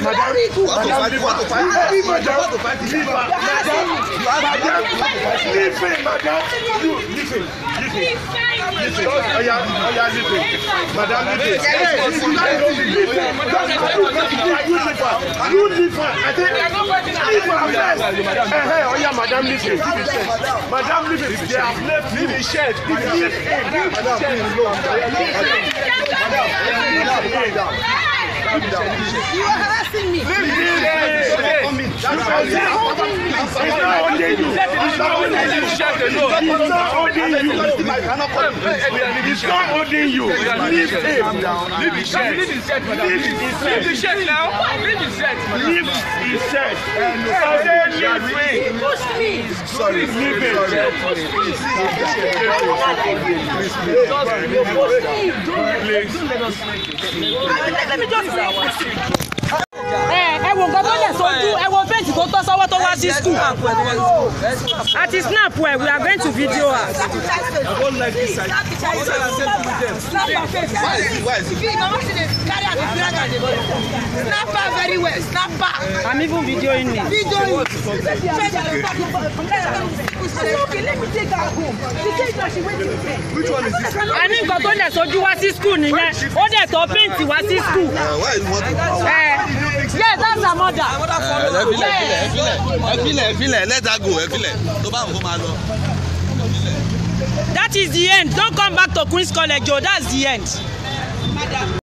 You are harassing me. It's not holding you. It's not holding you. Leave him. Leave his shirt. Leave his shirt now. Leave his shirt. Leave his shirt. Push me. Sorry. Leave him. Let me just say. Ẹ̀wọ̀n gbọ́dọ̀ lè sojú ẹ̀wọ̀n fẹ́ǹtì tó tọ́ sọ́wọ́ tó wá sí school. Àti snap wẹ̀ we are going to video her. Snap her very well. Snap her. I'm even videoing me. Okay, let me take her home. She said that she went to bed. Which one is this? I ní nǹkan tó lè sojú wá sí school nìyẹn. Ó dẹ̀ tọ́ fẹ́ǹtì wá sí school. Yes, that's her mother. Let her go. That is the end. Don't come back to Queen's College, Joe. That's the end.